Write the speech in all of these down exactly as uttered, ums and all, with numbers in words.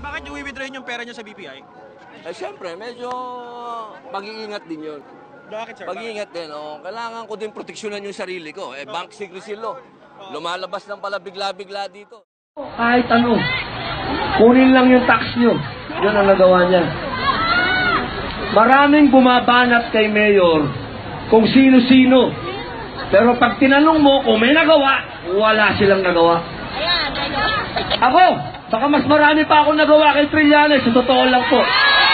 bakit yung i-withdrawin yung pera nyo sa B P I? Eh, siyempre, medyo mag-iingat din yun. Bakit, sir? Mag-iingat din, oh. Kailangan ko din proteksyonan yung sarili ko. Eh, bank secrecy law. Lumalabas lang pala bigla-bigla dito. Kahit ano, kunin lang yung tax nyo. Yun ang nagawa niya. Maraming bumabanat kay Mayor kung sino-sino. Pero pag tinanong mo kung may nagawa, wala silang nagawa. Ako, baka mas marami pa akong nagawa kay Trillanes, sa totoo lang po.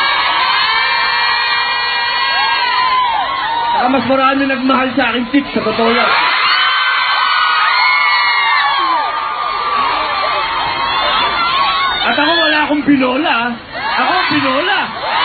Baka mas marami nagmahal sa akin, Chick, sa totoo lang. At ako wala akong binola. Ako binola.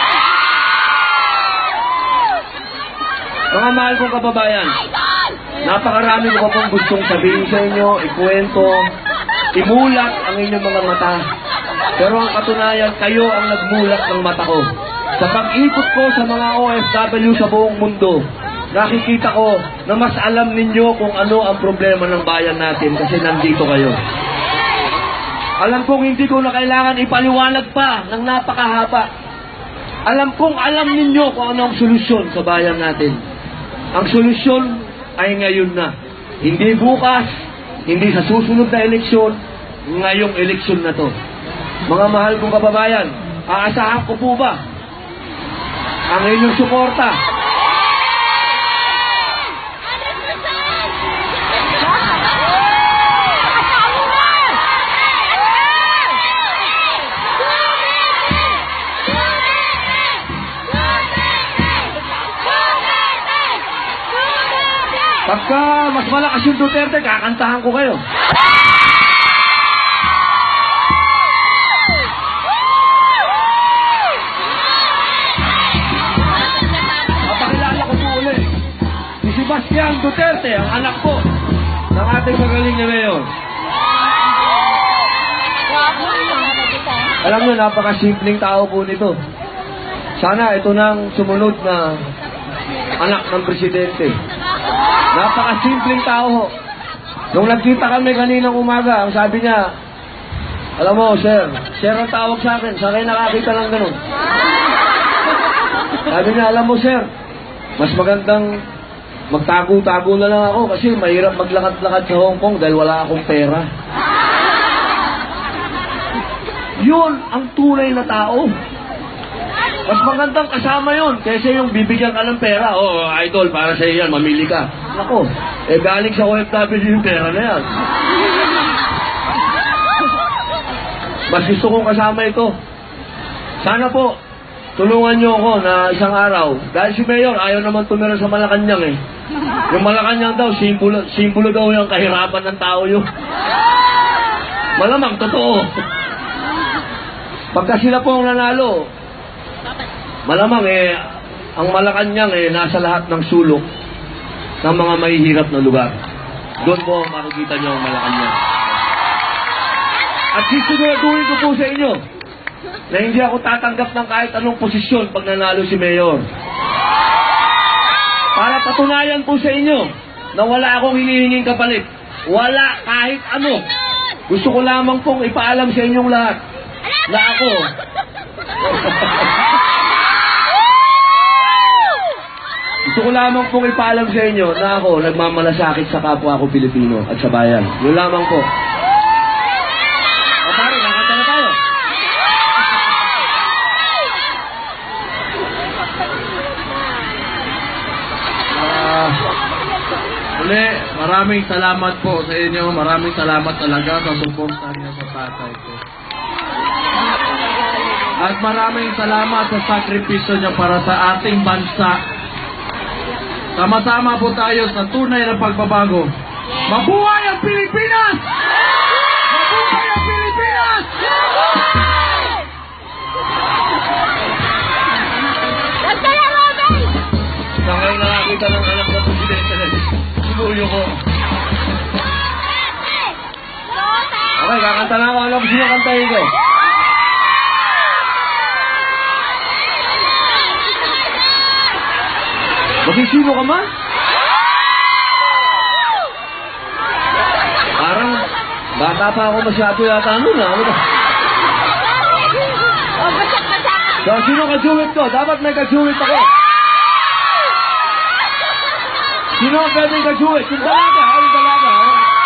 Mga mahal kong kababayan, napakarami ko pa pong gustong sabihin sa inyo, ikwento, imulat ang inyong mga mata. Pero ang katunayan, kayo ang nagmulat ng mata ko. Sa pag-ikot ko sa mga O F W sa buong mundo, nakikita ko na mas alam ninyo kung ano ang problema ng bayan natin kasi nandito kayo. Alam kong hindi ko na kailangan ipaliwanag pa ng napakahaba. Alam kong alam ninyo kung ano ang solusyon sa bayan natin. Ang solusyon ay ngayon na. Hindi bukas, hindi sa susunod na eleksyon, ngayong eleksyon na to. Mga mahal kong kababayan, aasahan ko po ba ang inyong suporta? Pagka mas malakas yung Duterte, kakantahan ko kayo. Papakilala ko po ulit. Si Sebastian Duterte, ang anak po ng ating magaling na mayor. Alam nyo, napakasimpleng tao po nito. Sana ito nang sumunod na anak ng presidente. Napakasimpleng tao ho. Nung nagkita kami kaninang umaga, ang sabi niya, alam mo, sir, sir ang tawag sa akin, sa akin nakakita lang ganun. Sabi niya, alam mo, sir, mas magandang magtago-tago na lang ako kasi mahirap maglakad-lakad sa Hong Kong dahil wala akong pera. Yun ang tunay na tao. Mas magandang kasama yun kaysa yung bibigyan ka ng pera. Oh, idol, para sa iyo yan, mamili ka. Ako, eh galing sa O F W yung pera na yan. Mas gusto kong kasama ito. Sana po, tulungan nyo ako na isang araw. Dahil si Mayor, ayaw naman tumira sa Malacanang eh. Yung Malacanang daw, simbolo, simbolo daw yung kahirapan ng tao yun. Malamang, totoo. Pagka sila po ang nanalo, malamang eh, ang Malacanang eh, nasa lahat ng sulok ng mga mahihirap na lugar. Doon po makikita nyo ang Malacanang. At sisiguraduhin ko po sa inyo na hindi ako tatanggap ng kahit anong posisyon pag nanalo si Mayor. Para patunayan po sa inyo na wala akong hinihinging kapalit. Wala kahit ano. Gusto ko lamang pong ipaalam sa inyong lahat na ako Gusto ko lamang pong ipaalam sa inyo na ako nagmamalasakit sa kapwa ko Pilipino at sa bayan. Yun lamang po. O pare, nakanta na tayo. Uh, uli, maraming salamat po sa inyo. Maraming salamat talaga sa suporta niyo sa tatay ko. At maraming salamat sa sakripisyo niyo para sa ating bansa. Sama-sama po tayo sa tunay na pagbabago. Mabuhay ang Pilipinas! Mabuhay ang Pilipinas! Sa ngayon nakakita ng anak ng presidente na sinuyo ko. Okay, kakanta na ako. Alam ko sino kantahin ko. Magsisino ka ma? Parang bata pa ako masyado yata ano na. Ano ba? So, sino ka-duet ko? Dapat may ka-duet ako. Sino ang pwedeng ka-duet? Yung dalaga, ha? Yung dalaga, ha?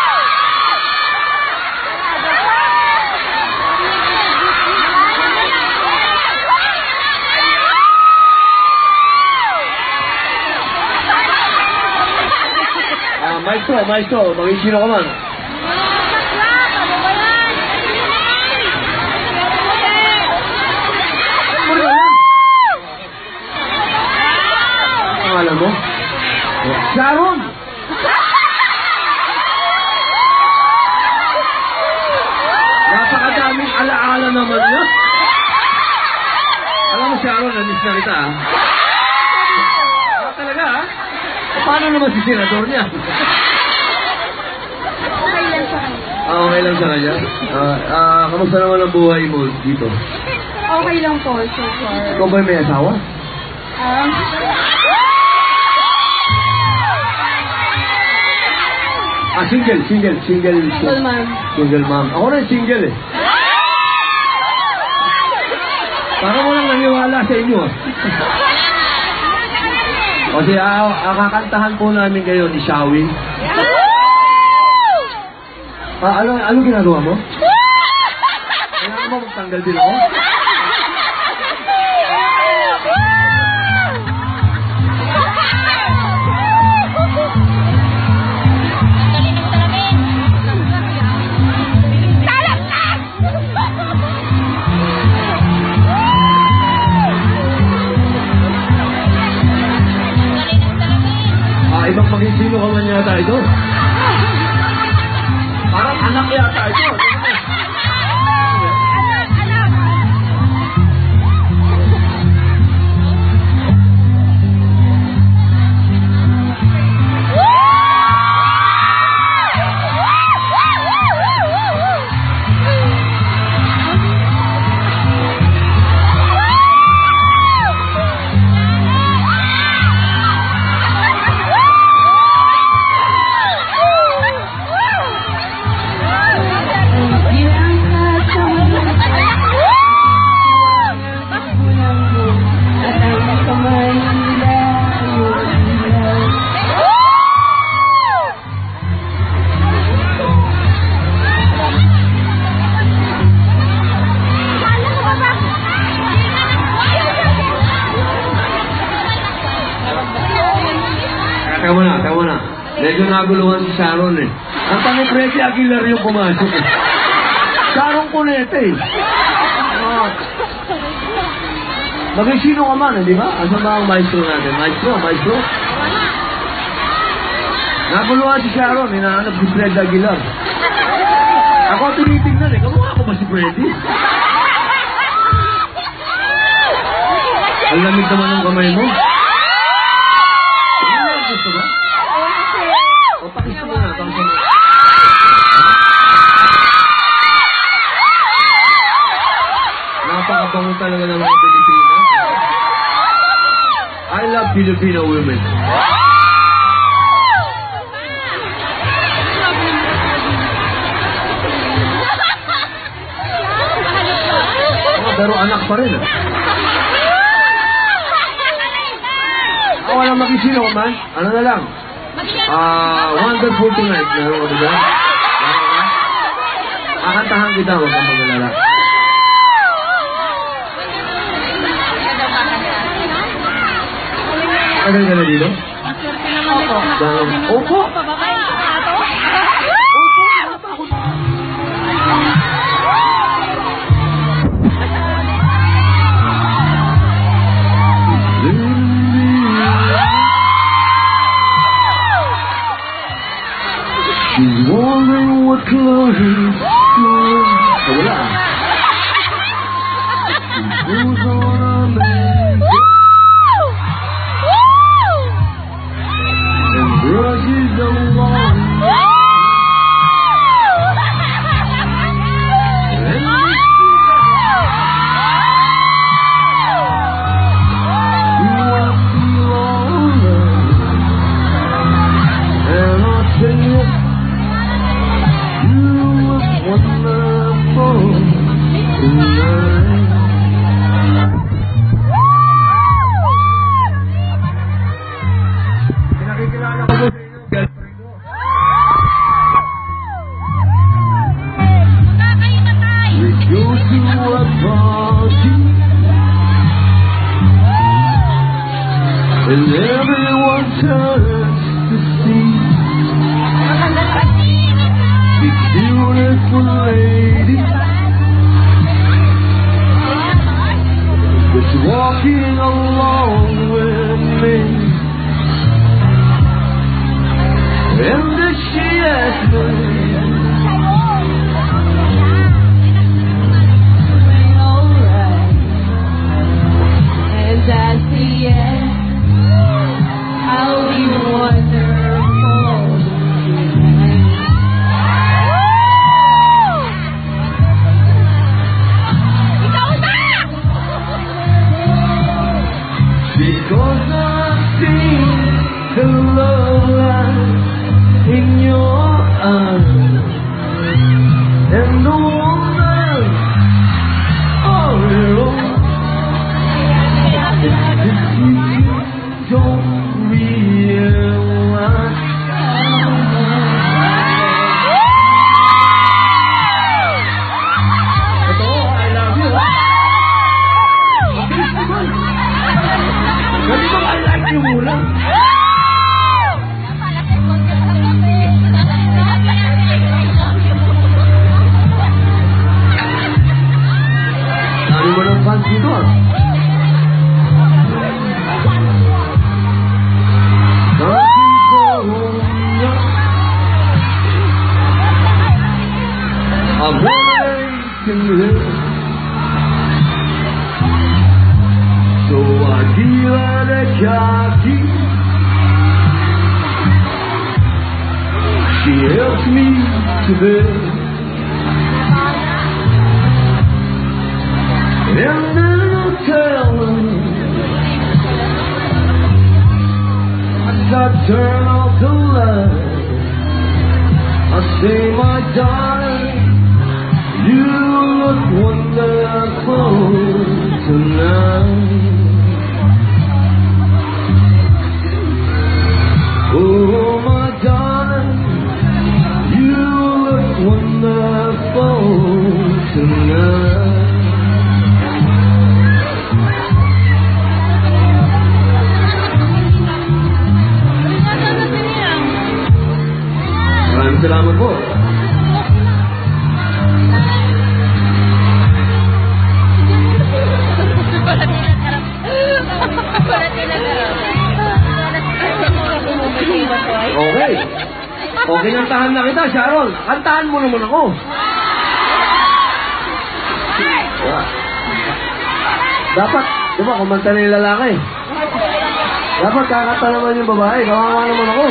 Ah, maestro, maestro, maging sino ka man. Ang alam mo? Sharon! Napakadaming alaala naman niya. Alam mo, Sharon, nanis na kita, ah. Ah, talaga, ah? Paano naman si senador niya? Ah, okay lang sa kanya. Ah, ah, kamusta naman ang buhay mo dito? Okay lang po, so far. Ikaw ba may asawa? Um, Ah, single, single, single. Single mom. Single mom. Ako rin single eh. Parang walang naniwala sa inyo ah. Kasi ah, ah, kakantahan po namin kayo ni Shawi. Ah, ano, ano ginagawa mo? Kailangan mo magtanggal din ako? Ah, ibang magsisino ka man yata ito. Parang anak yata ito. Tama na, tama na. Medyo naguluhan si Sharon eh. Ang tanong Preti Aguilar yung pumasok eh. Sharon Cunete eh. Ah. Maging sino ka man, eh, di ba? Asa ba ang maestro natin? Maestro, maestro? Naguluhan si Sharon, hinahanap si Fred Aguilar. Ako tinitignan eh. Kamukha ko ba si Freddy? Ang lamig naman ng kamay mo. Gusto ba? O, pakis mo na. Pakis mo na. Napakabango talaga ng mga Pilipino. I love Filipino women. Oh, pero anak pa rin ah. Walang makisino man. Ano na lang? Ah, Wonderful Tonight. Meron ko diba? Kakantahan kita. Huwag kang magalala. Tagal ka na dito? Opo. Opo. She's wondering what clothes she's doing. Oh, wala. She goes on a man and brushes the turns to see this beautiful lady that's walking along with me. And as she asked me, And at the end, I'll be wonderful. because I've seen the love light in your eyes, and the woman all alone. Don't realize ito, I love you. Mabilis naman. Hindi ba I like you muna? Dami mo ng fans dito ah. A breaking hill. So I give her the car key. She helps me to bed. And then I'll tell her as I turn off the light, I say, my darling, you look wonderful tonight. Oh, my darling, you look wonderful tonight. Maraming salamat po. Okay. Okay, kantahan na kita, Sharon. Kantahan mo naman ako. Yeah. Dapat, di ba, kumanta na yung lalaki. Dapat kakanta naman yung babae. Kawawa naman ako.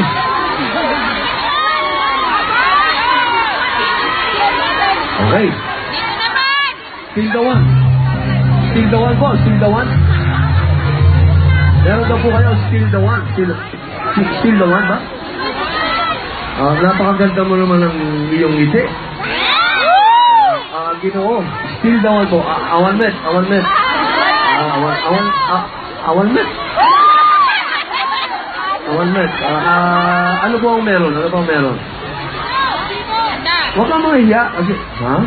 Okay. Still the one. Still the one po. Still the one. Meron daw po kayo, still the one. Still, still the one ba? Ah, napakaganda mo naman ng iyong ngiti. Ah, Ginoo. Still the one po. Ah, awan met. Awan met. Ah, awan, awan, ah, awan met. Awan met. Ah, ah, ano po ang meron? Ano po ang meron? Huwag kang mahiya. Kasi, ha?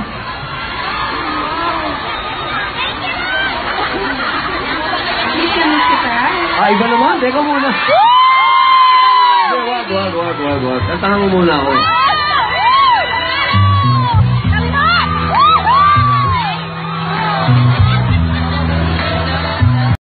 Ah, iba naman. Teka muna. Wag, wag, wag, wag, wag. Kantahan mo muna ako.